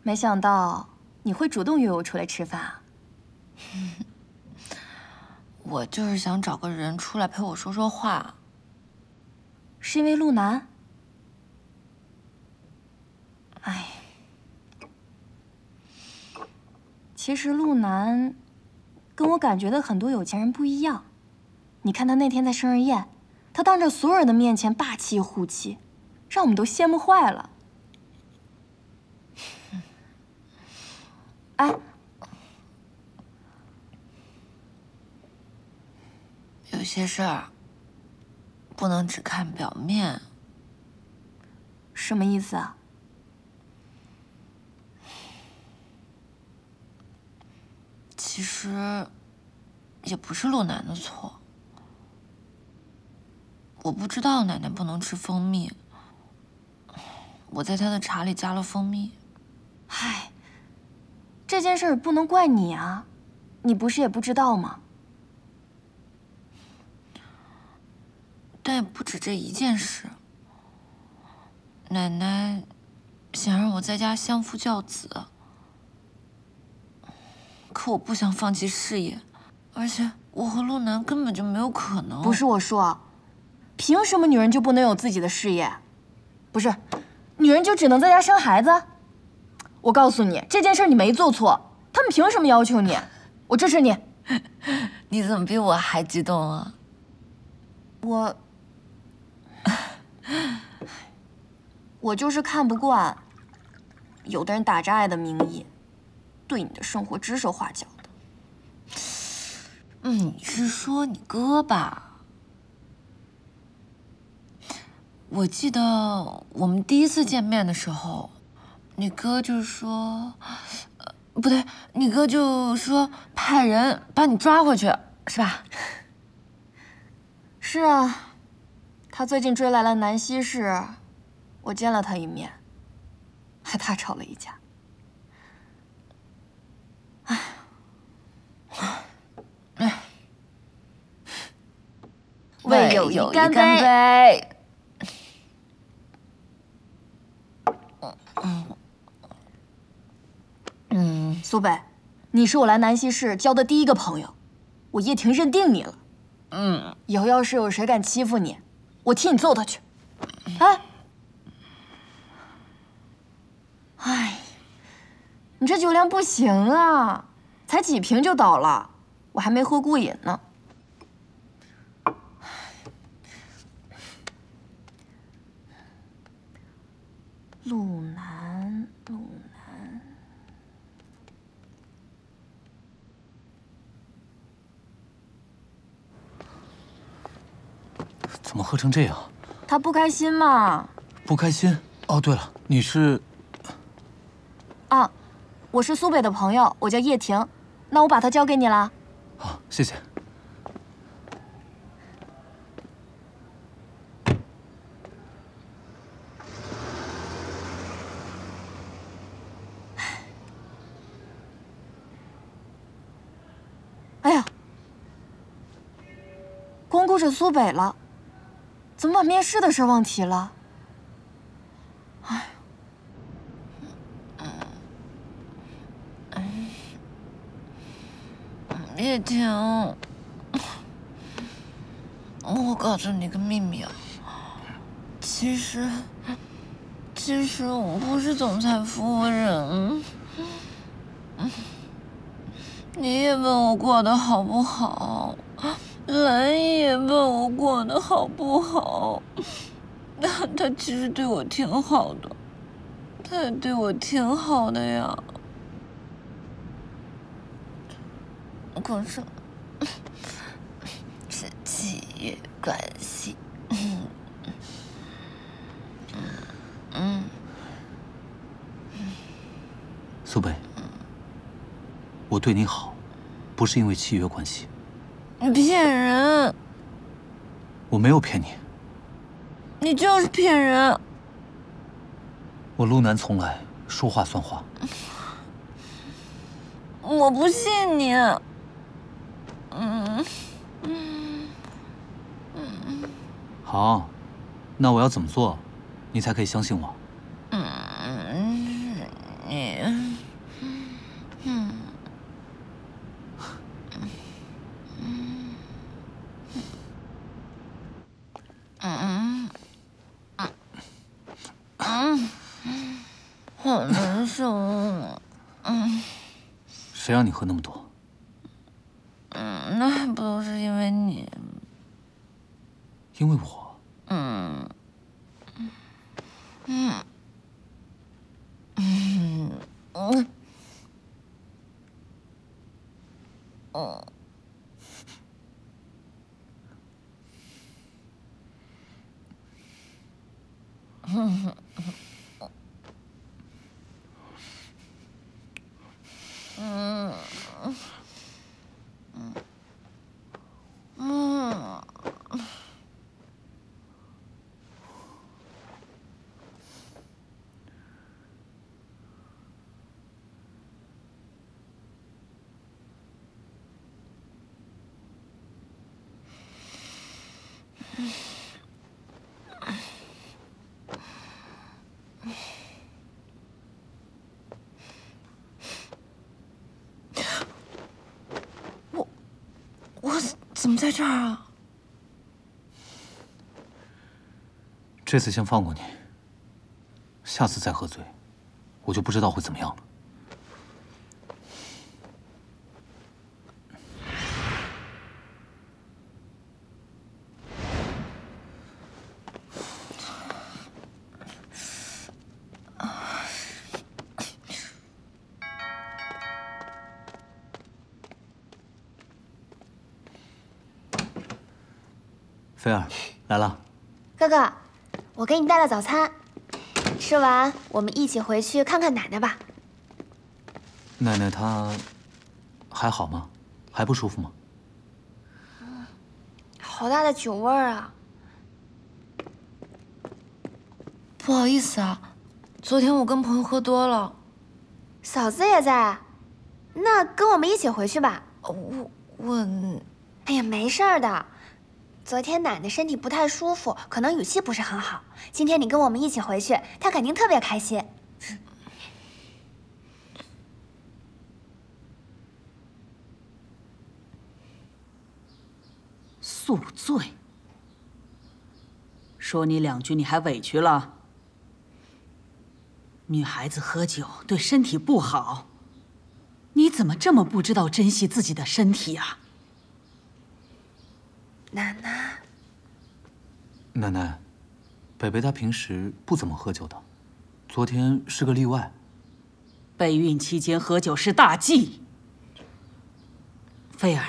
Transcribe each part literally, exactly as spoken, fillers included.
没想到你会主动约我出来吃饭啊！ 我就是想找个人出来陪我说说话。 是因为陆南？哎，其实陆南跟我感觉的很多有钱人不一样。你看他那天在生日宴，他当着所有人的面前霸气护妻，让我们都羡慕坏了。哎， 有些事儿不能只看表面。 什么意思啊？ 其实也不是陆南的错。我不知道奶奶不能吃蜂蜜，我在她的茶里加了蜂蜜。 唉，这件事儿不能怪你啊，你不是也不知道吗？ 但也不止这一件事。奶奶想让我在家相夫教子，可我不想放弃事业，而且我和陆南根本就没有可能。 不是我说，凭什么女人就不能有自己的事业？不是，女人就只能在家生孩子？我告诉你，这件事你没做错，他们凭什么要求你？我支持你。 你怎么比我还激动啊？ 我，我就是看不惯，有的人打着爱的名义，对你的生活指手画脚的。 嗯，你是说你哥吧？我记得我们第一次见面的时候，你哥就说，呃，不对，你哥就说派人把你抓回去，是吧？ 是啊，他最近追来了南溪市，我见了他一面，还大吵了一架。唉， 唉， 为友谊干干杯！嗯嗯， 苏北，你是我来南溪市交的第一个朋友，我叶婷认定你了。 嗯， 以后要是有谁敢欺负你，我替你揍他去。哎，哎，你这酒量不行啊，才几瓶就倒了，我还没喝过瘾呢。陆南，陆南， 怎么喝成这样？ 他不开心嘛？ 不开心？哦，对了，你是？ 啊，我是苏北的朋友，我叫叶婷，那我把他交给你啦。 好，谢谢。 哎呀，光顾着苏北了，怎么把面试的事忘提了？哎， 叶婷，我告诉你个秘密啊，其实，其实我不是总裁夫人。你也问我过得好不好，兰也问我过得好不好。他他其实对我挺好的，他也对我挺好的呀。可是是契约关系。嗯嗯。 苏北，我对你好，不是因为契约关系。 你骗人！ 我没有骗你。 你就是骗人！ 我陆南从来说话算话。 我不信你。嗯嗯嗯。 好，那我要怎么做，你才可以相信我？ 嗯，你。 是我，嗯。 谁让你喝那么多？ 嗯，那还不都是因为你？ 因为我。 嗯。嗯。嗯。嗯。嗯。 嗯嗯嗯我我怎么在这儿啊？ 这次先放过你，下次再喝醉，我就不知道会怎么样了。 菲儿来了， 哥哥，我给你带了早餐，吃完我们一起回去看看奶奶吧。 奶奶她还好吗？还不舒服吗？ 嗯，好大的酒味儿啊！ 不好意思啊，昨天我跟朋友喝多了。 嫂子也在，那跟我们一起回去吧。 我我， 哎呀，没事儿的。 昨天奶奶身体不太舒服，可能语气不是很好。今天你跟我们一起回去，她肯定特别开心。 宿醉，说你两句你还委屈了？女孩子喝酒对身体不好，你怎么这么不知道珍惜自己的身体啊？ 奶奶， 奶奶，北北她平时不怎么喝酒的，昨天是个例外。 备孕期间喝酒是大忌。菲儿，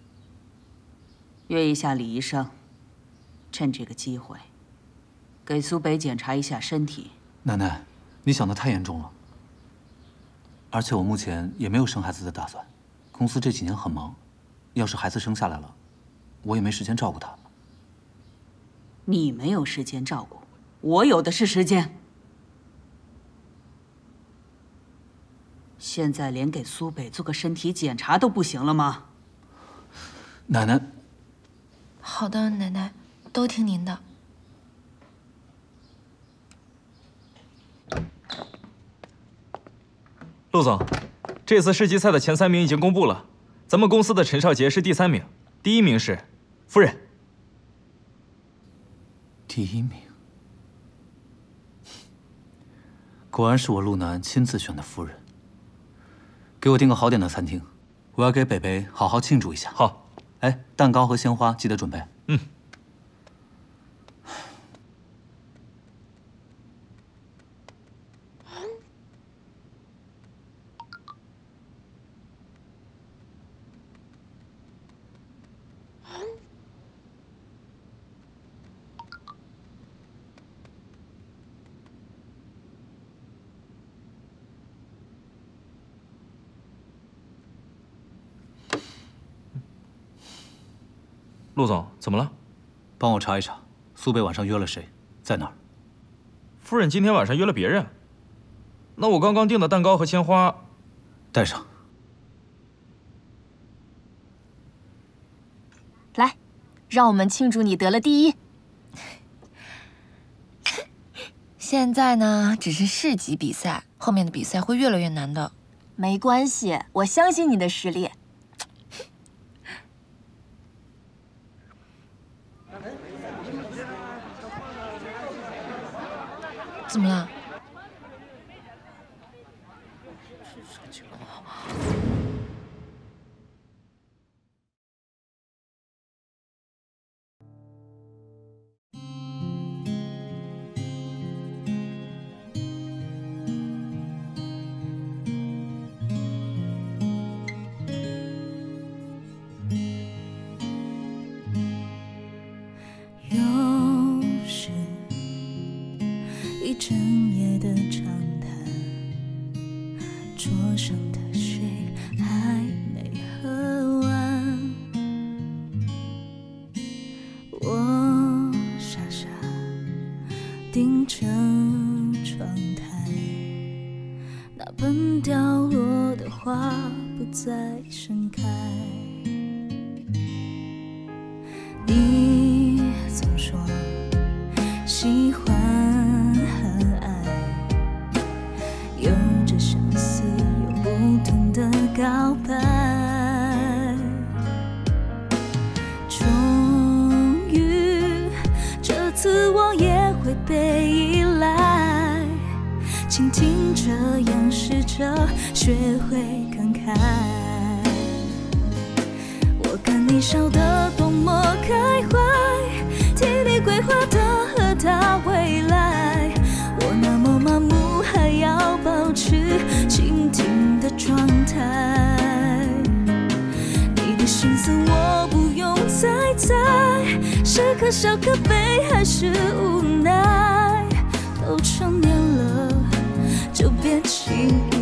约一下李医生，趁这个机会，给苏北检查一下身体。 奶奶，你想的太严重了。而且我目前也没有生孩子的打算，公司这几年很忙，要是孩子生下来了。 我也没时间照顾他。 你没有时间照顾，我有的是时间。现在连给苏北做个身体检查都不行了吗？ 奶奶。 好的，奶奶，都听您的。 陆总，这次世锦赛的前三名已经公布了，咱们公司的陈少杰是第三名。 第一名是夫人。 第一名，果然是我陆南亲自选的夫人。给我订个好点的餐厅，我要给北北好好庆祝一下。 好， 哎，蛋糕和鲜花记得准备。 嗯。陆总，怎么了？ 帮我查一查，苏北晚上约了谁，在哪儿？ 夫人今天晚上约了别人。那我刚刚订的蛋糕和鲜花， 带上。 来，让我们庆祝你得了第一。 现在呢，只是市级比赛，后面的比赛会越来越难的。 没关系，我相信你的实力。 怎么了？ 花不再盛开。你总说喜欢和爱有着相似又不同的告白，终于这次我也会被依赖，倾听着仰视着学会慷慨。我看你笑得多么开怀，替你规划的和他未来，我那么麻木还要保持倾听的状态。你的心思我不用再猜，是可笑可悲还是无奈，都成年了就别轻易